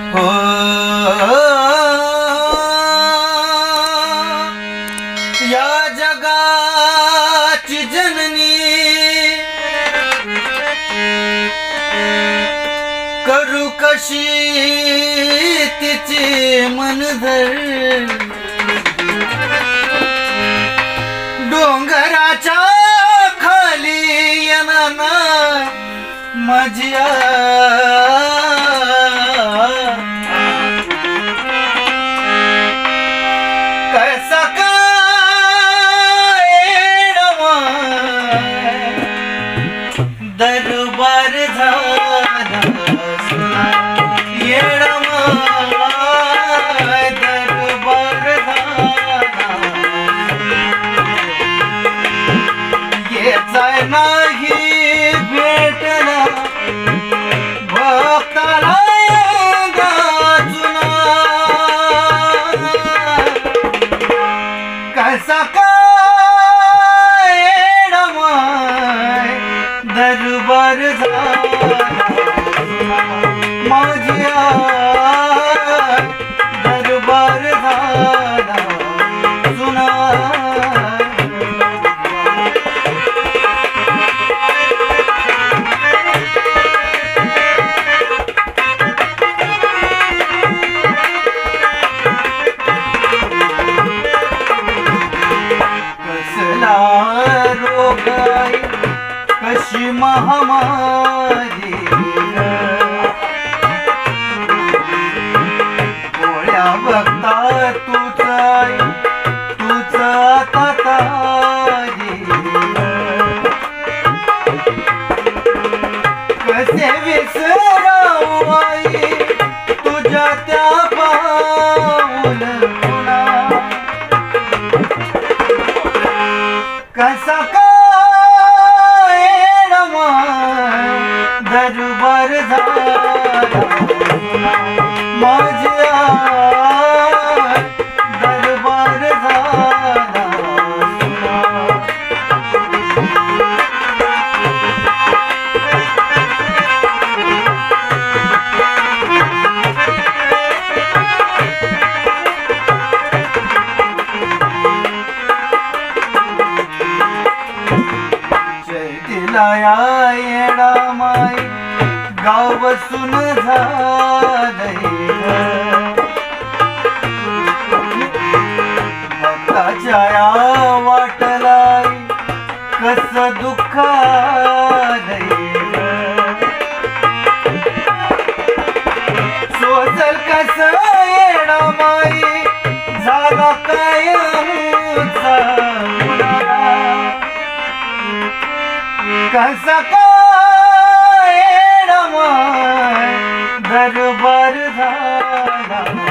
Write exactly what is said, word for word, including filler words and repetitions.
हो या जगाची जननी करू कशी तिची मनधर डोंगराच्या खाली येणाना माझी कैसा काय दरबार झाला येडमा दरबार झाला येचाय नाही भेटला भक्ताला गाजुना कैसा काय येडमाय दरबार झाला माझ्या दरबार झाला सुना कसला रोग कशी महामारी गोळ्या बघता तूच तूच आता तारी कसे विसराऊ आई तुझ्या त्या पाऊल पुन्हा कसा काय दरबार झाला माझ्या दरबार झाला चैतिलाया येडा माय गाव बसून झालंय भक्ताच्या या वाटलाय कस दुःख आलंय सोचल कस येडा माई झाला काय आमचा कसा काय दरबार झाला